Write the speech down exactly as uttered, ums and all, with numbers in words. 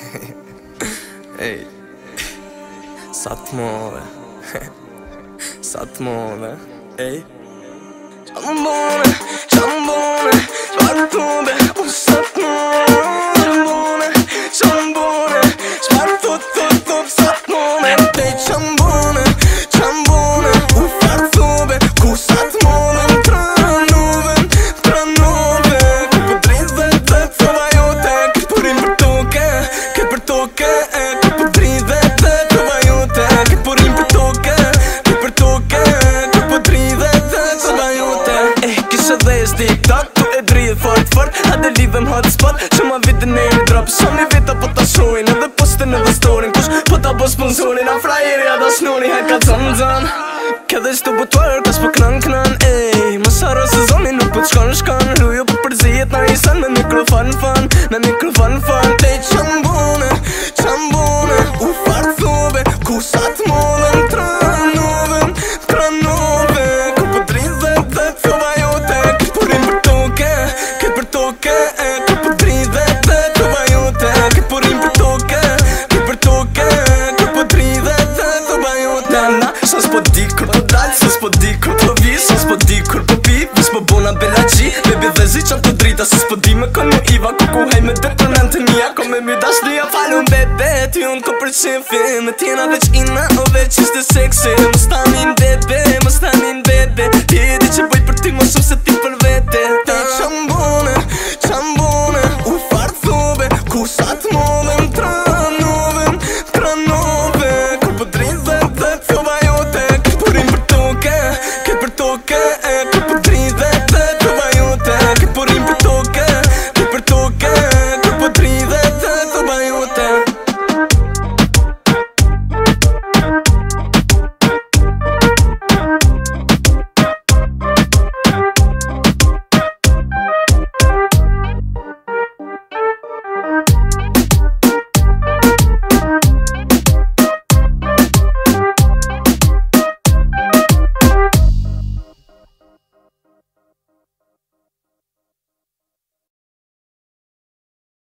Ej, sa t'move, sa t'move, ej. Ciambone, ciambone, spartube, un sa t'move. Ciambone, ciambone, spartututut sa t'move. Ej, ciambone, ciambone, u fartube, ku sa t'move. Tranove, tranove, che po tridhet dhe thova jote, che po rim për toke, che për toke, che po tridhet dhe thova jote, che po rim për toke, che për toke, che po tridhet dhe thova jote. Eh, kisha dhe e TikTok, tu e dridh fort fort, hade lidhem hotspot, që ma vitin e një drop, sa mi vita po ta shojnë, edhe posten edhe storin, kush po ta bo sponsorin, a frajeri a da snori, hajt ka zon zon. Këdhe qëtu po twerk, as po knan knan, ej, mos haro se zoni nuk po t'shkon shkon, lujo po përzijet na isen me mikrofon fan, me mikrofon fan. Ej, ciambone, ciambone, u farthobe, ku sa t'move. Tranove, tranove, ku po tridhet dhe thova jote, ke po rim për toke, ke për toke, ke po tridhet dhe thova jote, ke po rim për toke, ke për toke, ke po tridhet dhe thova jote. Na na, sa s'po di kur po dal, sa s'po di kur po vi, sa s'po di kur po pi, vis po bona bella G, baby dhe zi qan të drita, sa s'po di me kon mu iva, ku ku hej me detonante mia, ko me mi dashnia falun bebe, ty unë ko për qefi, me tjena veç ina o veç ishte seksi, mos tanin bebe, mos tanin bebe, ti e di që boj për ty më shumë se ti për vete. Ej, ciambone,